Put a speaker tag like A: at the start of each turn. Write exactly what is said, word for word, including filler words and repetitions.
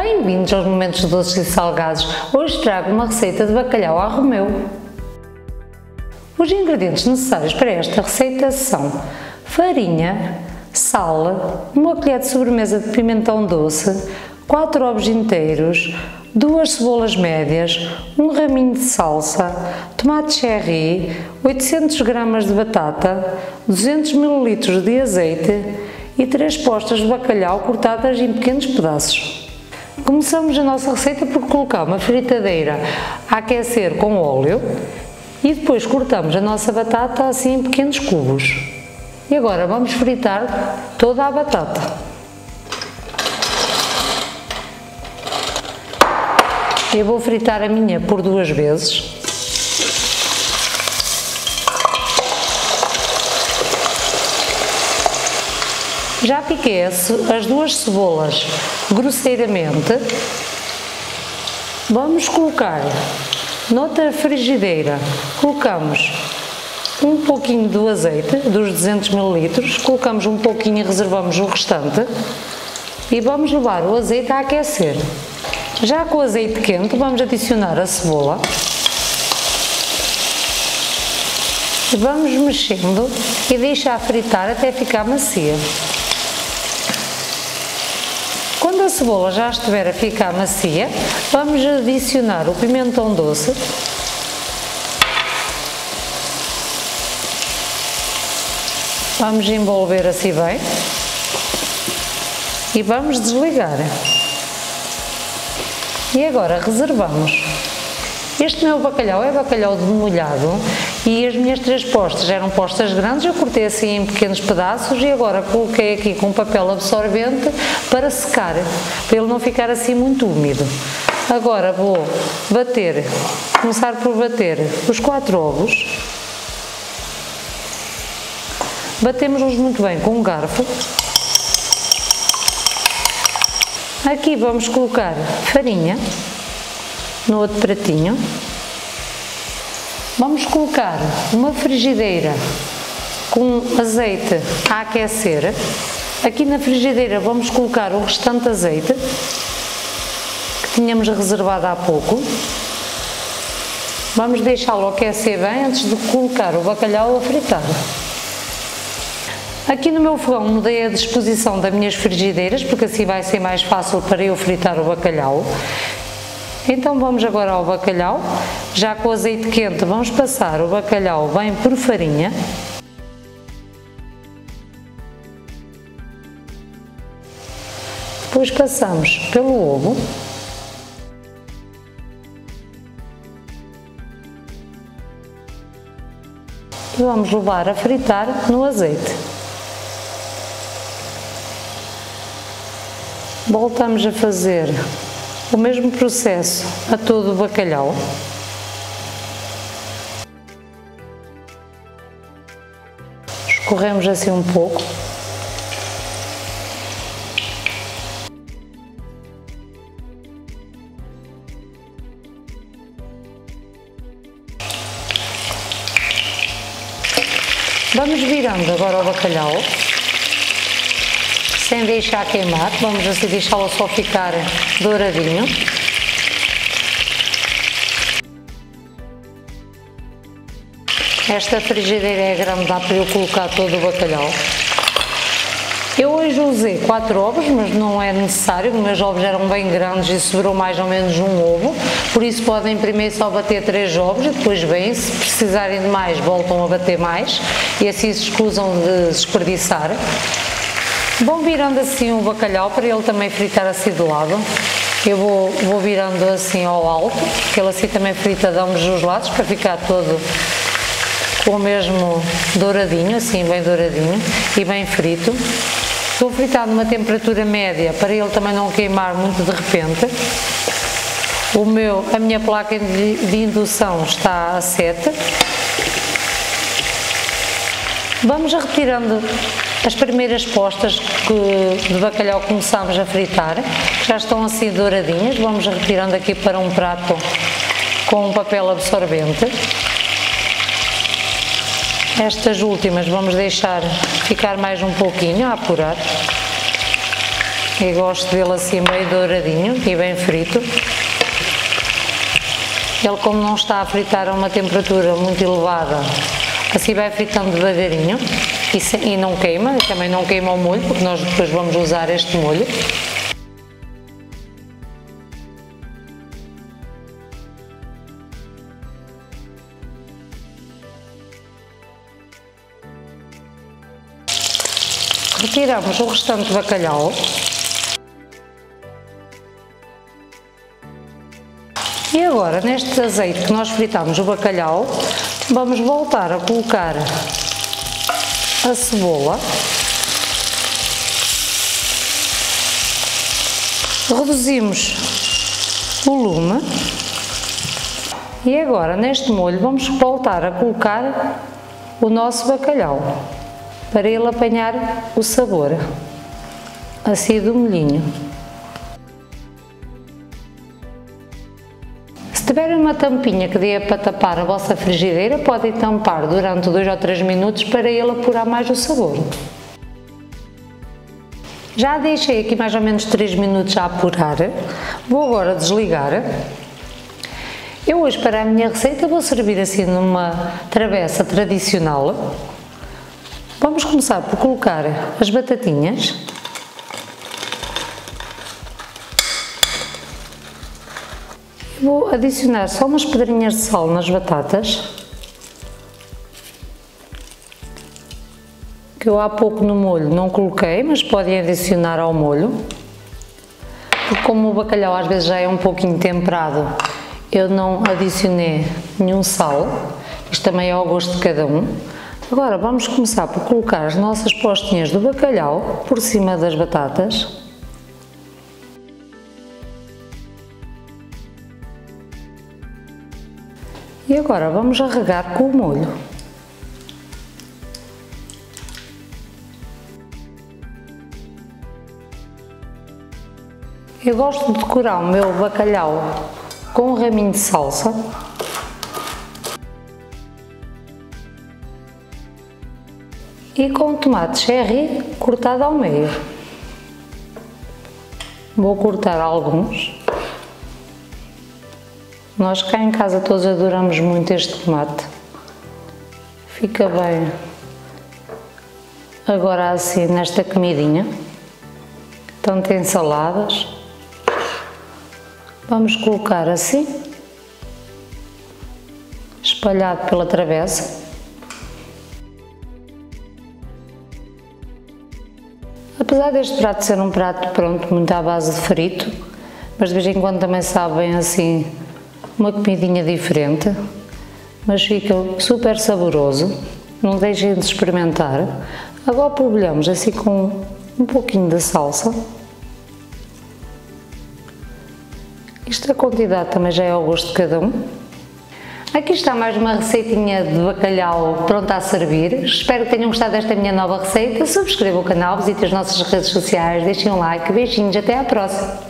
A: Bem-vindos aos Momentos Doces e Salgados. Hoje trago uma receita de bacalhau à Romeu. Os ingredientes necessários para esta receita são farinha, sal, uma colher de sobremesa de pimentão doce, quatro ovos inteiros, duas cebolas médias, um raminho de salsa, tomate cherry, oitocentos gramas de batata, duzentos mililitros de azeite e três postas de bacalhau cortadas em pequenos pedaços. Começamos a nossa receita por colocar uma fritadeira a aquecer com óleo e depois cortamos a nossa batata assim em pequenos cubos. E agora vamos fritar toda a batata. Eu vou fritar a minha por duas vezes. Já piquei as duas cebolas grosseiramente. Vamos colocar noutra frigideira, colocamos um pouquinho do azeite, dos duzentos mililitros, colocamos um pouquinho e reservamos o restante e vamos levar o azeite a aquecer. Já com o azeite quente vamos adicionar a cebola e vamos mexendo e deixar fritar até ficar macia. Quando a cebola já estiver a ficar macia, vamos adicionar o pimentão doce. Vamos envolver assim bem e vamos desligar. E agora reservamos. Este meu bacalhau é bacalhau demolhado e as minhas três postas eram postas grandes, eu cortei assim em pequenos pedaços e agora coloquei aqui com papel absorvente para secar, para ele não ficar assim muito úmido. Agora vou bater, começar por bater os quatro ovos. Batemos-los muito bem com um garfo. Aqui vamos colocar farinha no outro pratinho. Vamos colocar uma frigideira com azeite a aquecer. Aqui na frigideira vamos colocar o restante azeite que tínhamos reservado há pouco. Vamos deixá-lo aquecer bem antes de colocar o bacalhau a fritar. Aqui no meu fogão mudei a disposição das minhas frigideiras, porque assim vai ser mais fácil para eu fritar o bacalhau. Então vamos agora ao bacalhau. Já com o azeite quente vamos passar o bacalhau bem por farinha. Depois passamos pelo ovo. E vamos levar a fritar no azeite. Voltamos a fazer o mesmo processo a todo o bacalhau. Escorremos assim um pouco. Vamos virando agora o bacalhau, sem deixar queimar, vamos assim deixá-lo só ficar douradinho. Esta frigideira é grande, dá para eu colocar todo o bacalhau. Eu hoje usei quatro ovos, mas não é necessário, os meus ovos eram bem grandes e sobrou mais ou menos um ovo, por isso podem primeiro só bater três ovos e depois bem, se precisarem de mais voltam a bater mais e assim se escusam de desperdiçar. Vão virando assim o bacalhau para ele também fritar assim do lado. Eu vou, vou virando assim ao alto, que ele assim também frita de ambos os lados para ficar todo com o mesmo douradinho, assim bem douradinho e bem frito. Estou a fritar numa temperatura média para ele também não queimar muito de repente. O meu, a minha placa de, de indução está a sete. Vamos retirando as primeiras postas que de bacalhau começámos a fritar, que já estão assim douradinhas. Vamos retirando aqui para um prato com um papel absorvente. Estas últimas vamos deixar ficar mais um pouquinho a apurar. e gosto dele assim meio douradinho e bem frito. Ele, como não está a fritar a uma temperatura muito elevada, assim vai fritando devagarinho e, se, e não queima, e também não queima o molho, porque nós depois vamos usar este molho. Retiramos o restante bacalhau. E agora, neste azeite que nós fritámos o bacalhau, vamos voltar a colocar a cebola, reduzimos o lume e agora neste molho vamos voltar a colocar o nosso bacalhau para ele apanhar o sabor assim do molhinho. Se tiverem uma tampinha que dê para tapar a vossa frigideira, podem tampar durante dois ou três minutos para ele apurar mais o sabor. Já deixei aqui mais ou menos três minutos a apurar, vou agora desligar. Eu hoje, para a minha receita, vou servir assim numa travessa tradicional. Vamos começar por colocar as batatinhas. Vou adicionar só umas pedrinhas de sal nas batatas, que eu há pouco no molho não coloquei, mas podem adicionar ao molho, porque como o bacalhau às vezes já é um pouquinho temperado, eu não adicionei nenhum sal, isto também é ao gosto de cada um. Agora vamos começar por colocar as nossas postinhas do bacalhau por cima das batatas. E agora vamos a regar com o molho. Eu gosto de decorar o meu bacalhau com um raminho de salsa. E com tomate cherry cortado ao meio. Vou cortar alguns. Nós cá em casa todos adoramos muito este tomate. Fica bem agora assim nesta comidinha. Tanto em saladas. Vamos colocar assim, espalhado pela travessa. Apesar deste prato ser um prato pronto, muito à base de frito, mas de vez em quando também sabem assim uma comidinha diferente, mas fica super saboroso, não deixem de experimentar. Agora polvilhamos assim com um pouquinho de salsa. Isto a quantidade também já é ao gosto de cada um. Aqui está mais uma receitinha de bacalhau pronta a servir. Espero que tenham gostado desta minha nova receita. Subscrevam o canal, visitem as nossas redes sociais, deixem um like. Beijinhos, até à próxima!